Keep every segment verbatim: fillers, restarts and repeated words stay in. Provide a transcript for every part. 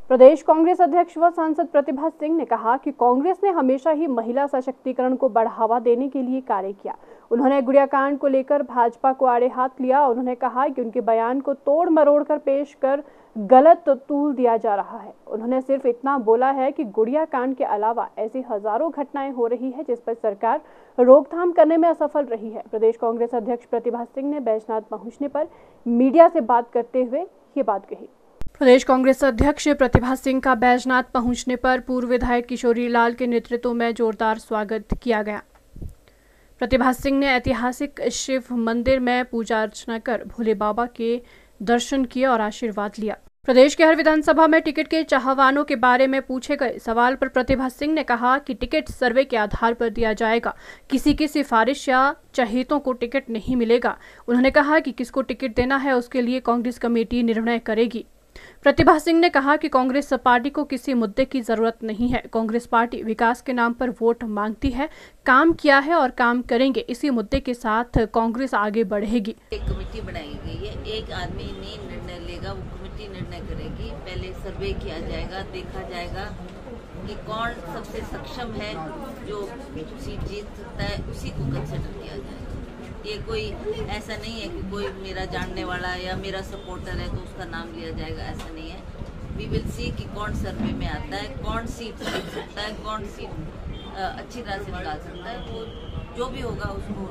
प्रदेश कांग्रेस अध्यक्ष व सांसद प्रतिभा सिंह ने कहा कि कांग्रेस ने हमेशा ही महिला सशक्तिकरण को बढ़ावा देने के लिए कार्य किया। उन्होंने गुड़िया कांड को लेकर भाजपा को आड़े हाथ लिया। उन्होंने कहा कि उनके बयान को तोड़ मरोड़ कर पेश कर गलत तूल दिया जा रहा है। उन्होंने सिर्फ इतना बोला है कि गुड़िया कांड के अलावा ऐसी हजारों घटनाएं हो रही है जिस पर सरकार रोकथाम करने में असफल रही है। प्रदेश कांग्रेस अध्यक्ष प्रतिभा सिंह ने बैजनाथ पहुंचने पर मीडिया से बात करते हुए ये बात कही। प्रदेश कांग्रेस अध्यक्ष प्रतिभा सिंह का बैजनाथ पहुंचने पर पूर्व विधायक किशोरी लाल के नेतृत्व में जोरदार स्वागत किया गया। प्रतिभा सिंह ने ऐतिहासिक शिव मंदिर में पूजा अर्चना कर भोले बाबा के दर्शन किए और आशीर्वाद लिया। प्रदेश के हर विधानसभा में टिकट के चाहवानों के बारे में पूछे गए सवाल पर प्रतिभा सिंह ने कहा कि टिकट सर्वे के आधार पर दिया जाएगा, किसी की सिफारिश या चहेतों को टिकट नहीं मिलेगा। उन्होंने कहा कि किसको टिकट देना है उसके लिए कांग्रेस कमेटी निर्णय करेगी। प्रतिभा सिंह ने कहा कि कांग्रेस पार्टी को किसी मुद्दे की जरूरत नहीं है। कांग्रेस पार्टी विकास के नाम पर वोट मांगती है, काम किया है और काम करेंगे। इसी मुद्दे के साथ कांग्रेस आगे बढ़ेगी। एक कमेटी बनाई गई है, एक आदमी नहीं निर्णय लेगा, वो कमेटी निर्णय करेगी। पहले सर्वे किया जाएगा, देखा जाएगा कि कौन सबसे सक्षम है, जो सीट जीत सकता है, उसी को कंसिडर किया जाएगा। ये कोई ऐसा नहीं है कि कोई मेरा जानने वाला या मेरा सपोर्टर है तो उसका नाम लिया जाएगा, ऐसा नहीं है। वी विल सी कि कौन सर्वे में आता है, कौन सीट जीत सकता है, कौन सीट अच्छी तरह से निकाल सकता है, वो जो भी होगा उसको।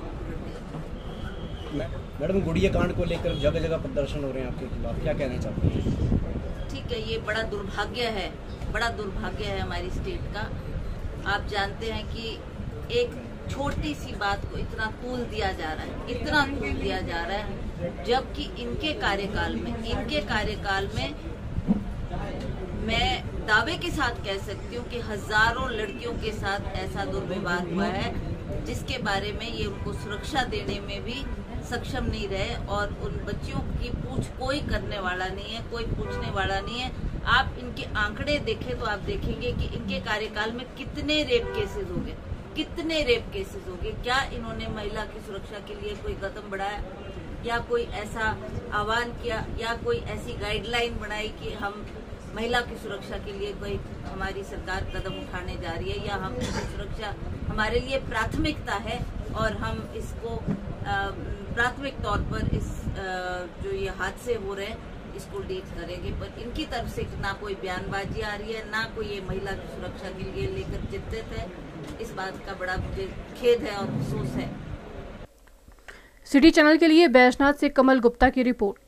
मैडम, गुड़िया कांड को लेकर जगह जगह प्रदर्शन हो रहे हैं आपके खिलाफ, क्या कहना चाहते हैं? ठीक है, ये बड़ा दुर्भाग्य है, बड़ा दुर्भाग्य है हमारी स्टेट का। आप जानते हैं कि एक छोटी सी बात को इतना तूल दिया जा रहा है, इतना तूल दिया जा रहा है, जबकि इनके कार्यकाल में इनके कार्यकाल में मैं दावे के साथ कह सकती हूँ कि हजारों लड़कियों के साथ ऐसा दुर्व्यवहार हुआ है जिसके बारे में ये उनको सुरक्षा देने में भी सक्षम नहीं रहे, और उन बच्चियों की पूछ कोई करने वाला नहीं है, कोई पूछने वाला नहीं है। आप इनके आंकड़े देखें तो आप देखेंगे कि इनके कार्यकाल में कितने रेप केसेस हो गए, कितने रेप केसेस हो गए। क्या इन्होंने महिला की सुरक्षा के लिए कोई कदम बढ़ाया, या कोई ऐसा आह्वान किया, या कोई ऐसी गाइडलाइन बनाई कि हम महिला की सुरक्षा के लिए कोई हमारी सरकार कदम उठाने जा रही है, या हम सुरक्षा हमारे लिए प्राथमिकता है और हम इसको प्राथमिक तौर पर इस जो ये हादसे हो रहे हैं इसको डील करेंगे। पर इनकी तरफ से ना कोई बयानबाजी आ रही है, ना कोई ये महिला की सुरक्षा के लिए लेकर चिंतित है। इस बात का बड़ा मुझे खेद है और अफसोस है। सिटी चैनल के लिए बैजनाथ से कमल गुप्ता की रिपोर्ट।